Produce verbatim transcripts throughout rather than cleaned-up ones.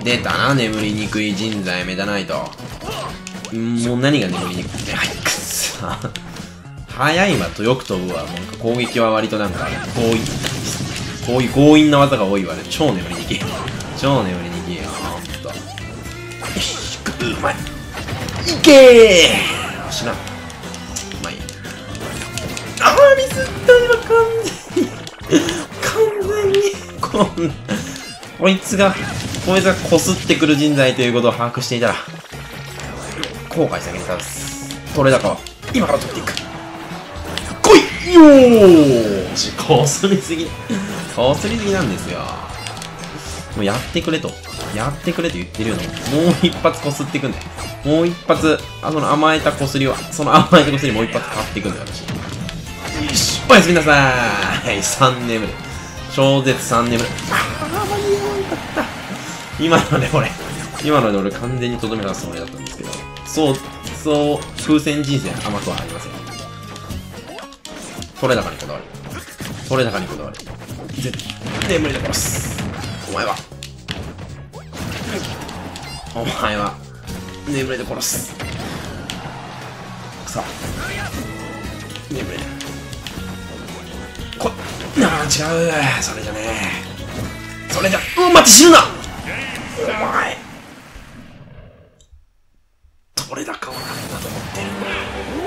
出たな、眠りにくい人材メタナイト。もう何が眠りにくい。はい、くっさ。速いわとよく飛ぶわ。なんか攻撃は割となんか強引。こういう強引な技が多いわね。超眠りにくい。超眠りにくいよ。ほんと。よし、うまい。いけー。よしな。まあいい。あー、ミスった今完全に。完全に。こんな。こいつが、こいつがこすってくる人材ということを把握していたら、後悔先に立つ。取れ高は、今から取っていく。来いよーし、こすりすぎ。こすりすぎなんですよ。もうやってくれと。やってくれと言ってるよね。もう一発こすっていくんだよ。もう一発、あ、その甘えたこすりは、その甘えたこすりもう一発買っていくんだよ、私。よし、おやすみなさーい。さん眠る。超絶さん眠る。あー、間に合わなかった。今ので俺、今ので俺完全にとどめ出すつもりだったんですけど、そう、そう、風船人生甘くはありません。取れ高にこだわる。取れ高にこだわる。絶対眠りで殺す。お前は。お前は、眠りで殺す。さあ。眠りで。こっ、なあ、違う。それじゃねえ。それじゃ、うん、待って、死ぬなお前。取れ高はなんだと思ってるんだ。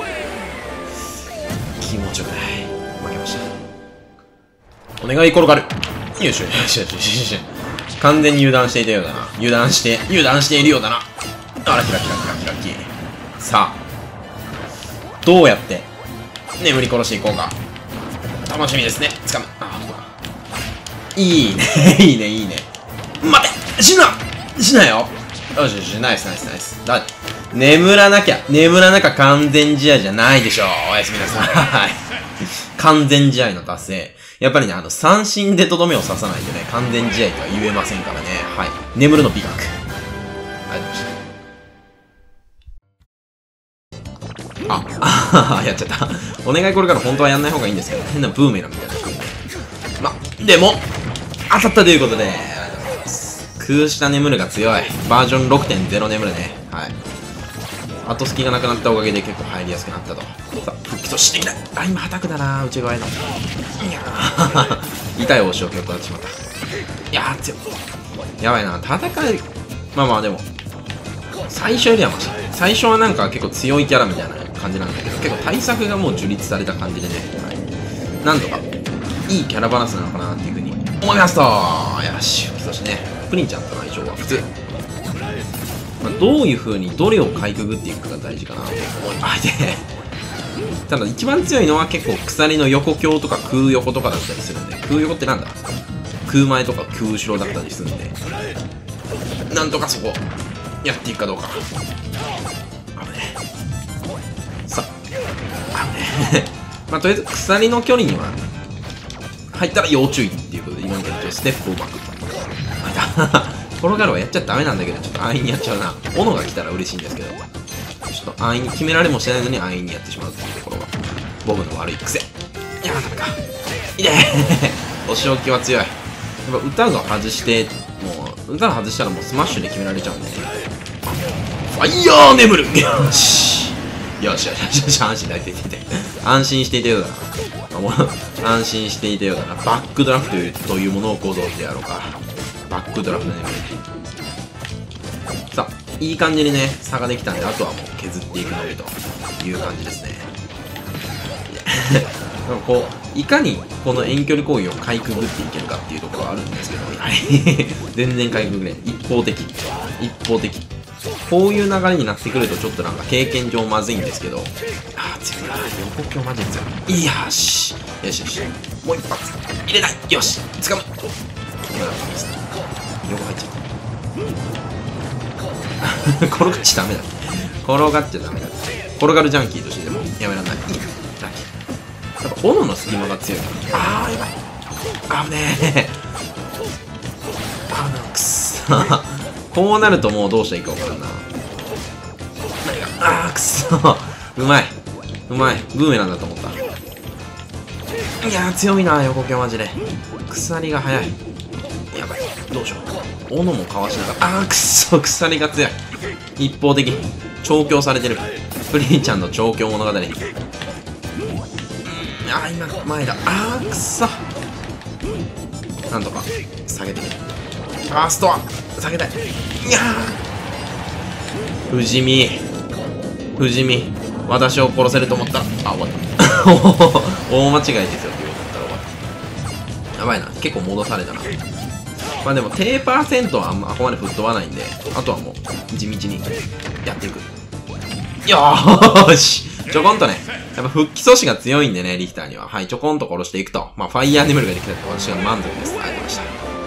気持ちよくない。負けました。お願い、転がる。よいしょ、よいしょ、よいしょ、よいしょ。完全に油断していたようだな。油断して、油断しているようだな。あら、キラキラキラキラキラ。さあ、どうやって、眠り殺していこうか。楽しみですね。つかむ。ああ、いいね、いいね、いいね。待て死ぬな死ぬなよよしよし、ナイスナイスナイス。だ、眠らなきゃ、眠らなきゃ完全試合じゃないでしょう。おやすみなさい。完全試合の達成。やっぱりね、あの、三振でとどめを刺さないとね、完全試合とは言えませんからね。はい。眠るの美学。ありがとうございました。あ、あやっちゃった。お願いこれから本当はやんない方がいいんですけど、変なブーメランみたいな人で。ま、でも、当たったということで、空下眠るが強い。バージョン ろくてんゼロ 眠るね。はい。後隙がなくなったおかげで結構入りやすくなったと。さあ、復帰としてきた。あ、今、はたくだな、内側への。いやー、痛い押しを結構やってしまった。いやー、強い。やばいな、戦い、まあまあでも、最初よりはマシ。最初はなんか結構強いキャラみたいな感じなんだけど、結構対策がもう樹立された感じでね、はい、なんとか、いいキャラバランスなのかなっていうふうに思いますと。よし、復帰としてね、プリンちゃんとの相性は普通。まあ、どういう風にどれをかいくぐっていくかが大事かなと思います。ただ一番強いのは結構鎖の横強とか空横とかだったりするんで、空横ってなんだ、空前とか空後ろだったりするんで、なんとかそこやっていくかどうか。あぶねえ。さあ、あぶねえ。まあとりあえず鎖の距離には入ったら要注意っていうことで、今みたいにステップをうまく転がるはやっちゃダメなんだけど、ちょっと安易にやっちゃうな。斧が来たら嬉しいんですけど、ちょっと安易に決められもしてないのに安易にやってしまうっていうところが僕の悪い癖。いやー、ダメか。いでーお仕置きは強い。やっぱ歌が外して、もう、歌が外したらもうスマッシュで決められちゃうんでね。ファイヤー眠るよしよしよしよし、安心していて、安心していたようだな。もう、安心していたようだな。バックドラフトというものをご存知であろうか。バックドラフトね。さあ、いい感じにね、差ができたんで、あとはもう削っていくのみという感じですね。こう、いかにこの遠距離攻撃をかいくぐっていけるかっていうところはあるんですけど、全然かいくぐれない。一方的。一方的。こういう流れになってくるとちょっとなんか経験上まずいんですけど、あー、強いな。横強マジで強い。いやーし。よしよし。もう一発。入れない。よし。掴む。今だったんですね。横入っちゃう。転がっちゃダメだ。転がっちゃダメだ。転がるジャンキーとしてでもやめらんない。いいラッキー。やっぱ斧の隙間が強い。あー、やばい。あぶねえ。あぶねえ。くっそ。こうなるともうどうしたらいいか分からんな。あー、くっそ。うまい。うまい。ブーメランだと思った。いやー、強いな、横強マジで。鎖が速い。やばい。 どうしよう。斧もかわしながら、あーくっそ、鎖が強い。一方的調教されてるプリンちゃんの調教物語。あー今前だ。あーくっそ、なんとか下げてみる。ファーストは下げたい。いやー不死身不死身、私を殺せると思ったら、あ、終わった大間違いですよって言うことだったら終わった。やばいな、結構戻されたな。まあでも低パーセントはあんまあここまで吹っ飛ばないんで、あとはもう地道にやっていく。よーし、ちょこんとね、やっぱ復帰阻止が強いんでね、リヒターには。はい、ちょこんと殺していくと。まあファイヤーネムルができたって私は満足です。ありがとうございました。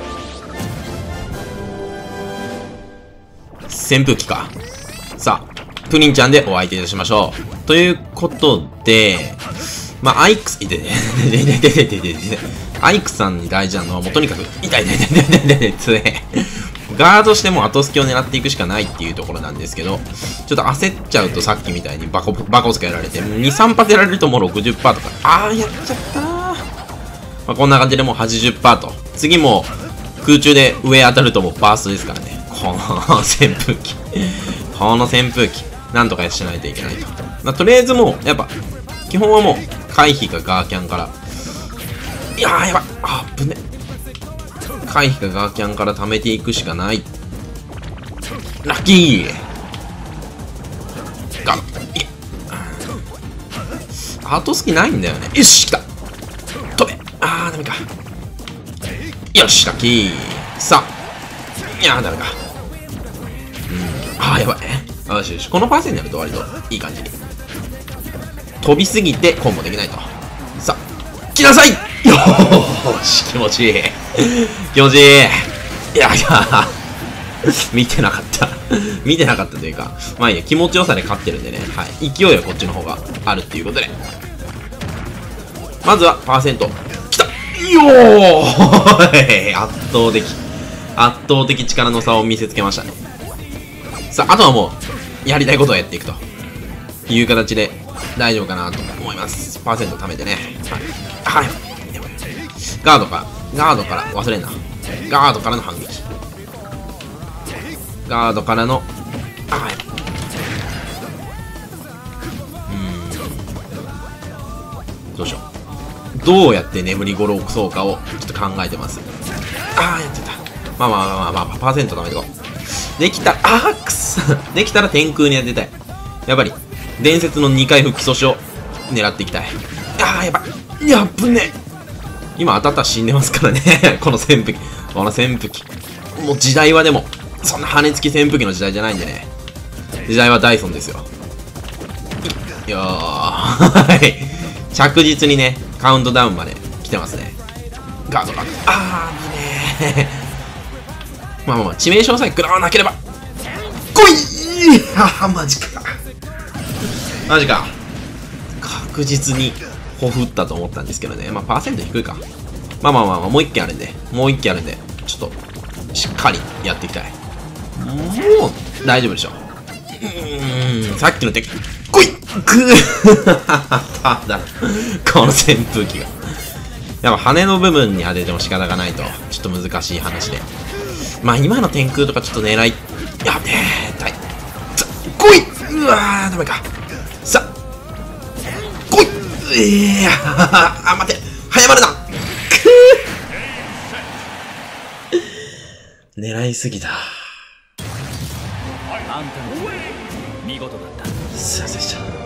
扇風機か。さあ、プリンちゃんでお相手いたしましょう。ということで、まあ、アイクス、いてて、でででででででアイクさんに大事なのはもうとにかく、痛い痛い痛い痛い痛い痛いつえ。ガードしても後隙を狙っていくしかないっていうところなんですけど、ちょっと焦っちゃうとさっきみたいにバコ、バコスカやられて、に、さん発やられるともう ろくじゅっパーセント とか、あー、やっちゃったー。まあ、こんな感じでもう はちじゅっパーセント と。次も空中で上当たるともうバーストですからね。この扇風機。この扇風機。なんとかしないといけないと。まあ、とりあえずもう、やっぱ、基本はもう、回避かガーキャンから。いやー、やばい。あー、ぶね。回避かガーキャンから貯めていくしかない。ラッキーガード。いけ。後隙ないんだよね。よし、来た。飛べ。あー、ダメか。よし、ラッキー。さあ。いやー、ダメか。うん。あー、やばい。よしよし。このパーセントやると割といい感じに。飛びすぎてコンボできないと。さあ、来なさい。よーし、気持ちいい。気持ちいい。いやいや、見てなかった。見てなかったというか、まあいいや、気持ちよさで勝ってるんでね。はい。勢いはこっちの方があるっていうことで。まずは、パーセント。来たよー圧倒的。圧倒的力の差を見せつけましたね。さあ、あとはもう、やりたいことをやっていくという形で大丈夫かなと思います。パーセント貯めてね。はい。はい。ガードか、ガードから、忘れんな。ガードからの反撃。ガードからの、あ、はい。うーん。どうしよう。どうやって眠りごろをそうかをちょっと考えてます。ああ、やってた。まあまあまあまあまあ、パーセント貯めてこう。できた、あーくそできたら天空に当てたい。やっぱり、伝説のにかい復帰阻止を狙っていきたい。あー、やばい。やっぶね。今当たったら死んでますからね。この扇風機。この扇風機。もう時代はでも、そんな羽根付き扇風機の時代じゃないんでね。時代はダイソンですよ。いやー。はい。着実にね、カウントダウンまで来てますね。ガードガード。あー、ぶねー。まあまあまあ、致命傷さえ食らわなければ。来いああ、マジか。マジか。確実に、ほふったと思ったんですけどね。まあ、パーセント低いか。まあまあまあまあ、もう一件あるんで。もう一件あるんで、ちょっと、しっかりやっていきたい。もう、大丈夫でしょ。うーん、さっきの敵。来いぐーただ、この扇風機が。やっぱ羽の部分に当てても仕方がないと、ちょっと難しい話で。まあ今の天空とかちょっと狙い、やべえ、痛い。さ、来いうわー、ダメか。さ、来いええー、あ、待て、早まるなくー狙いすぎた。 あんたの見事だった。 すいませんでした。